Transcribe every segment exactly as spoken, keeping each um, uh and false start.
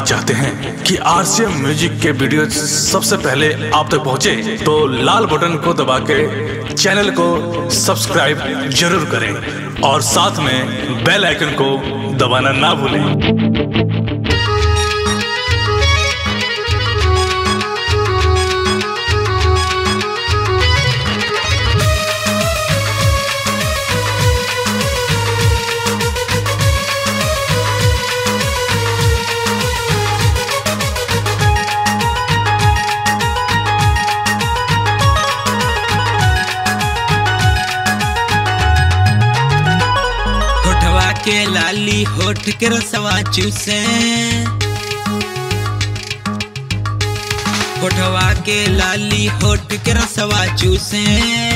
चाहते हैं कि आरसीएम म्यूजिक के वीडियो सबसे पहले आप तक पहुंचे, तो लाल बटन को दबा के चैनल को सब्सक्राइब जरूर करें और साथ में बेल आइकन को दबाना ना भूलें। के लाली होठ के रसवा चूसे, होठवा के लाली होठ के रसवा चूसे,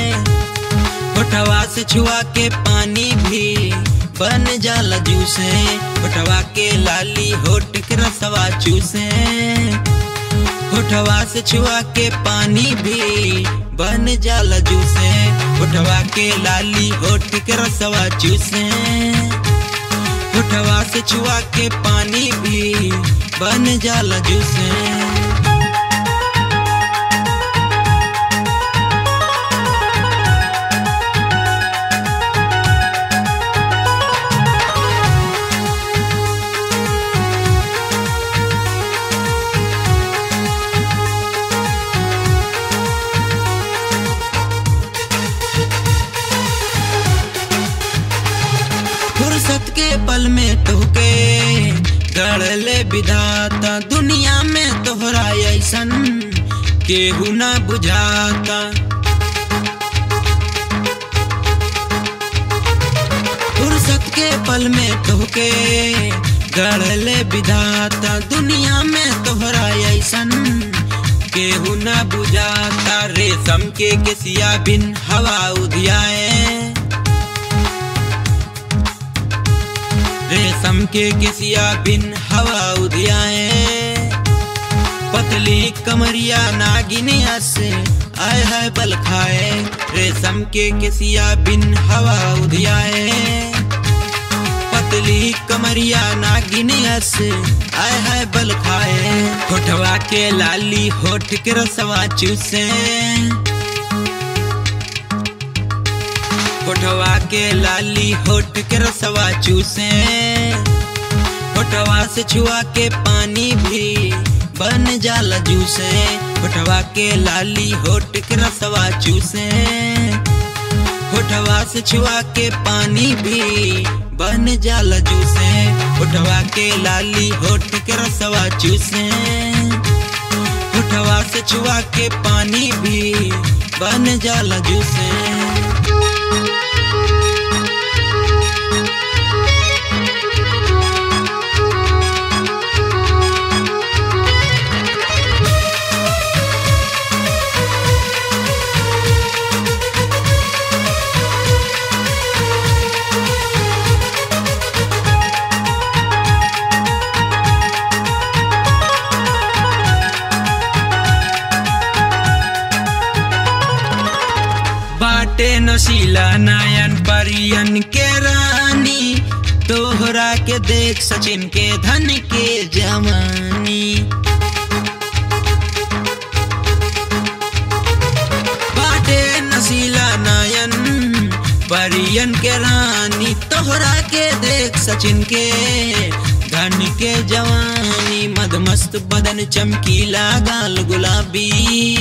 होठवा से छुआ के पानी भी बन जाला जूसे। होठवा के लाली होठ के रसवा चूसे, होठवा से छुआ के पानी भी बन जाला जूसे। होठवा के लाली होठ के रसवा चूसे, होठवा से छुआ के पानी भी बन जाला जूसे। फुर्सत के पल में तोहके गढ़ले विधाता, दुनिया में तोहरा ऐसन केहू ना बुझाता। फुर्सत के पल में तोहके गढ़ले विधाता, दुनिया में तोहरा ऐसन केहू ना बुझाता। रेशम के केसिया बिन हवा उधियाए, रेशम के केसिया बिन हवा उधियाए। पतली कमरिया नागिनिया से आए है बल खाए, रेशम के केसिया बिन हवा उधियाए। पतली कमरिया नागिनिया से आए है बल खाए। होठवा के लाली होठ के रसवा चूसे, होठवा के लाली होठ के रसवा चूसे, होठवा से छुआ के पानी भी बन जाला जूसे। होठवा के लाली होठ के रसवा चूसे, होठवा से छुआ के पानी भी बन जाला जूसे। होठवा के लाली होठ के रसवा चूसे, होठवा से छुआ के पानी भी बन जाला जूसे। बाटे नशीला नयन परियन के रानी, तोहरा के देख सचिन के धन के जवानी। बाटे नशीला नयन परियन के रानी, तोहरा के देख सचिन के धन के जवानी। मदमस्त बदन चमकीला गाल गुलाबी,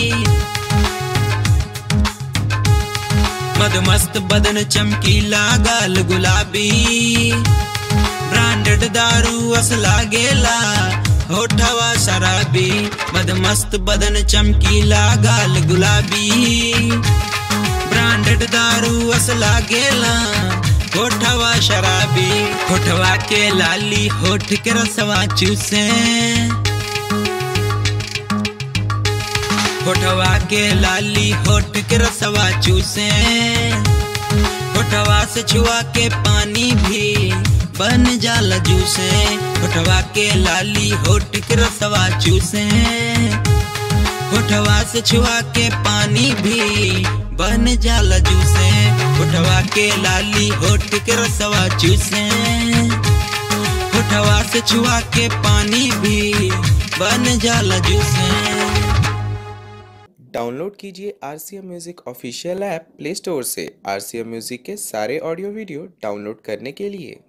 मदमस्त बदन चमकीला गाल गुलाबी। ब्रांडेड दारू अस लागेला होठवा शराबी, मदमस्त बदन चमकीला गाल गुलाबी। ब्रांडेड दारू अस लागेला होठवा शराबी। होठवा के लाली होठ के रसवा चूसे, होठवा के लाली होठ के रसवा चूसे, होठवा से छुआ के पानी भी बन जाला जूसे। होठवा के लाली होठ के रसवा चूसे, होठवा से छुआ के पानी भी बन जाला जूसे। होठवा के लाली होठ के रसवा चूसे, होठवा से छुआ के पानी भी बन जाला जूसे। डाउनलोड कीजिए R C M music official app play store से आर सी एम म्यूजिक के सारे ऑडियो वीडियो डाउनलोड करने के लिए।